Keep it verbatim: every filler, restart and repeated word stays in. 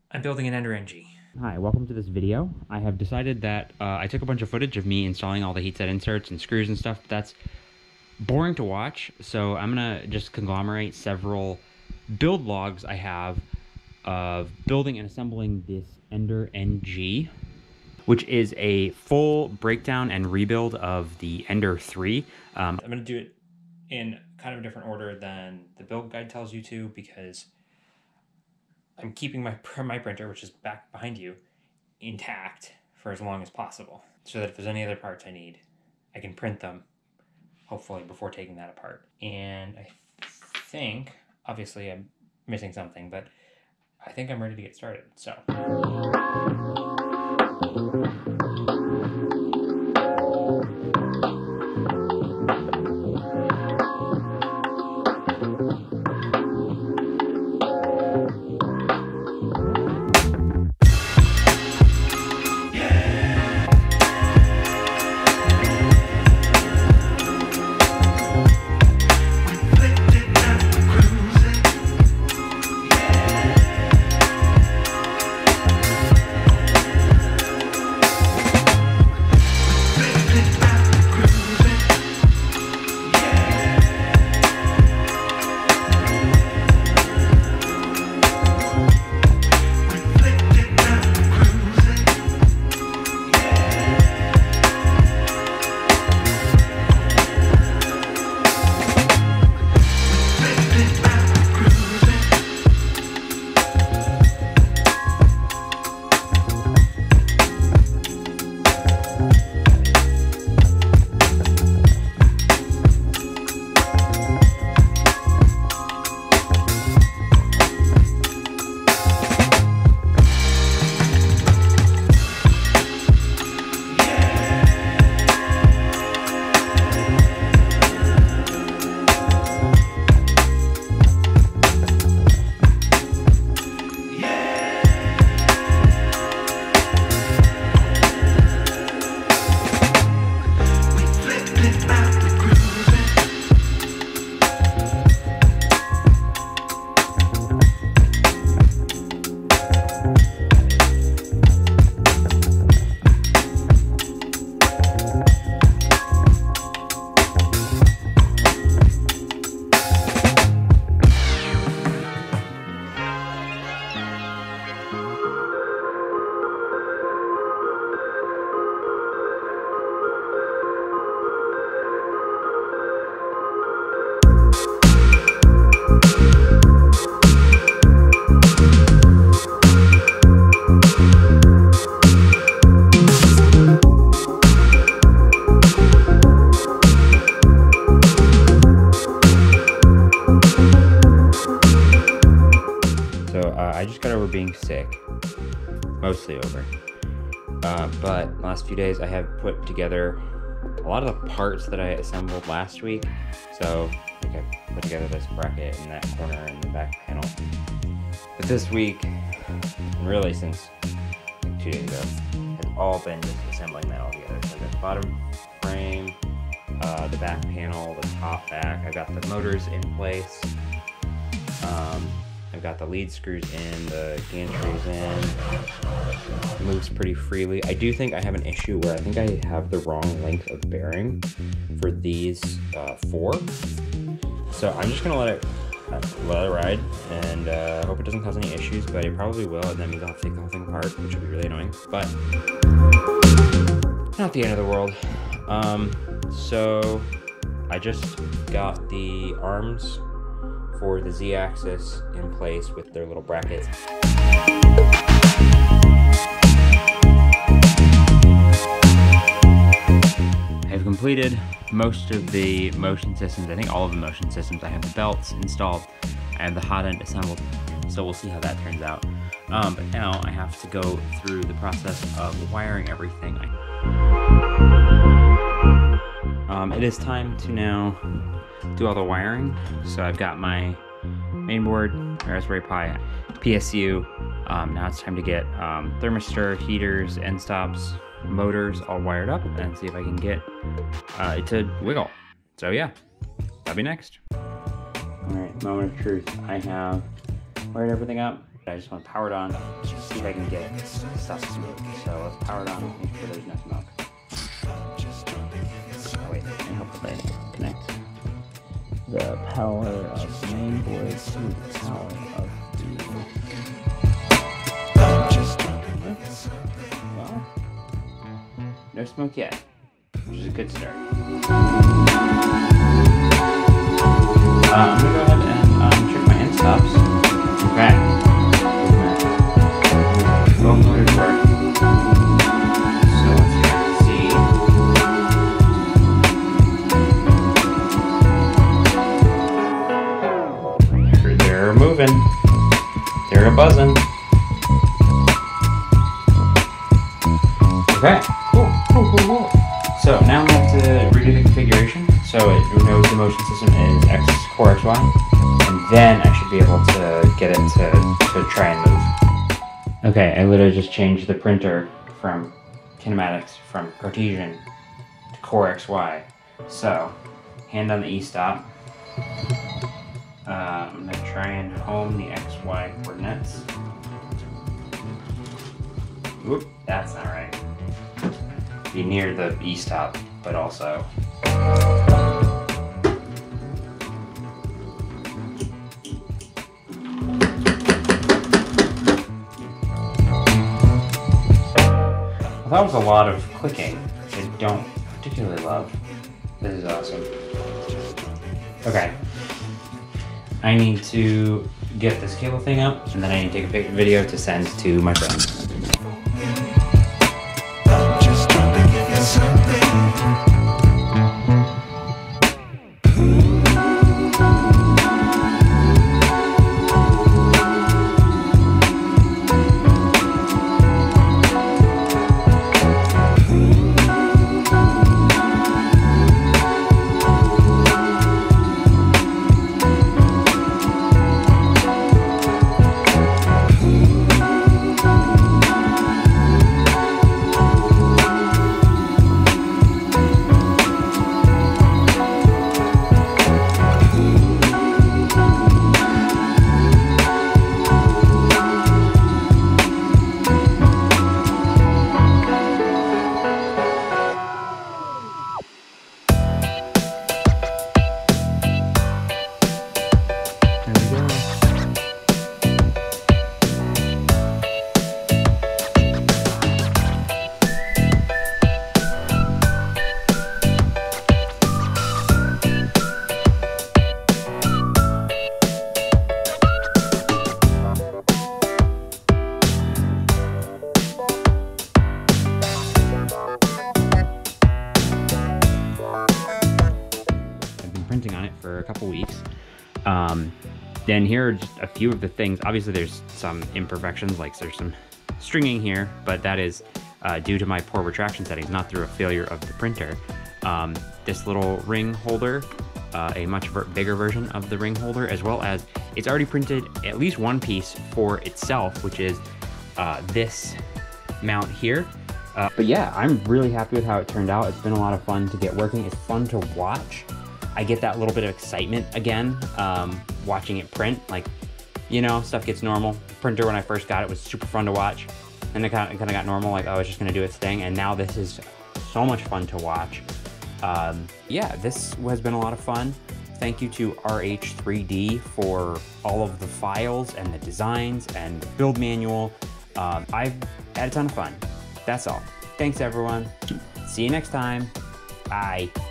I'm building an Ender N G. Hi, welcome to this video. I have decided that uh, I took a bunch of footage of me installing all the heat set inserts and screws and stuff. That's boring to watch, so I'm gonna just conglomerate several build logs I have of building and assembling this Ender N G, which is a full breakdown and rebuild of the Ender three. Um, I'm gonna do it in kind of a different order than the build guide tells you to, because I'm keeping my my printer, which is back behind you, intact for as long as possible, so that if there's any other parts I need, I can print them, hopefully, before taking that apart. And I think, obviously I'm missing something, but I think I'm ready to get started, so. I just got over being sick, mostly over, uh, but last few days I have put together a lot of the parts that I assembled last week. So I think I put together this bracket in that corner and the back panel. But this week, and really since like two days ago, has all been just assembling that all together. So I got the bottom frame, uh, the back panel, the top back. I've got the motors in place. Um, I've got the lead screws in, the gantries in. It moves pretty freely. I do think I have an issue where I think I have the wrong length of bearing for these uh, four. So I'm just gonna let it uh, let it ride, and uh, hope it doesn't cause any issues. But it probably will, and that means I'll have to take the whole thing apart, which will be really annoying. But not the end of the world. Um, so I just got the arms for the Z-axis in place with their little brackets. I've completed most of the motion systems. I think all of the motion systems. I have the belts installed. I have the hot end assembled. So we'll see how that turns out. Um, but now I have to go through the process of wiring everything. Um, it is time to now do all the wiring. So I've got my mainboard, Raspberry Pi, P S U. Um, now it's time to get um, thermistor, heaters, end stops, motors all wired up and see if I can get uh, it to wiggle. So yeah, that'll be next. All right, moment of truth. I have wired everything up. I just want to power it on, see if I can get stuff smooth. So let's power it on, make sure there's no smoke. Oh wait, and hopefully I connect the power of the main board to the power of the... Well, no smoke yet, which is a good start. Uh, I'm gonna go ahead and um, check my end stops. Okay. Both motors work. So let's try to see. They're, they're moving. They're buzzing. Okay. Cool. Cool, cool, cool. So now I'm going to redo the configuration. So it knows the motion system is X, core X Y, and then I should be able to get it to, to try and move. Okay, I literally just changed the printer from kinematics, from Cartesian to core X Y. So, hand on the E-stop. Uh, I'm going to try and home the X Y coordinates. Whoop, that's not right. Be near the E-stop, but also... Well, that was a lot of clicking, which I don't particularly love. This is awesome. Okay. I need to get this cable thing up, and then I need to take a video to send to my friends. Just trying to give you something. Printing on it for a couple weeks. Um, then here are just a few of the things. Obviously there's some imperfections, like there's some stringing here, but that is uh, due to my poor retraction settings, not through a failure of the printer. Um, this little ring holder, uh, a much ver bigger version of the ring holder, as well as it's already printed at least one piece for itself, which is uh, this mount here. Uh, but yeah, I'm really happy with how it turned out. It's been a lot of fun to get working. It's fun to watch. I get that little bit of excitement again, um, watching it print. Like, you know, stuff gets normal. Printer, when I first got it, was super fun to watch. And it kind of, kind of got normal, like, oh, it's just gonna do its thing. And now this is so much fun to watch. Um, yeah, this has been a lot of fun. Thank you to R H three D for all of the files and the designs and the build manual. Um, I've had a ton of fun. That's all. Thanks, everyone. See you next time. Bye.